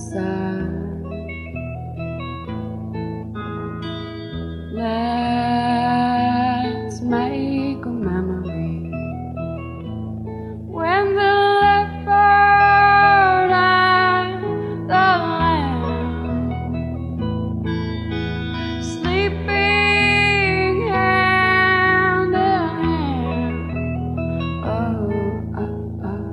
outside. Let's make a memory when the leopard and the lamb sleeping hand in hand. Oh, oh, oh.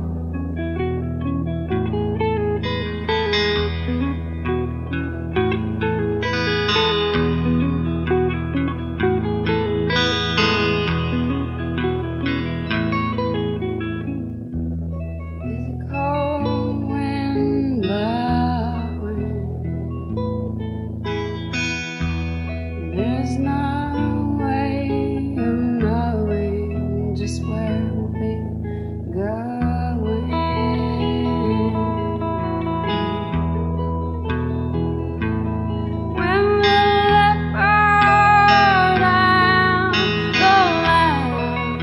There's no way of knowing just where we'll be going. When the leopard and the lamb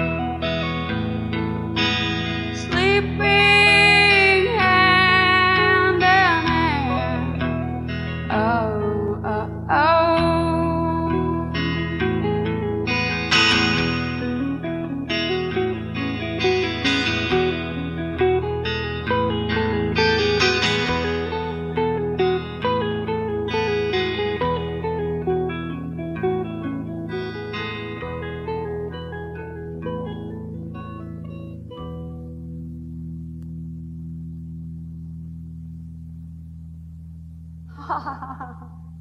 sleeping hand in hand. Oh, oh, oh. Ha ha ha ha.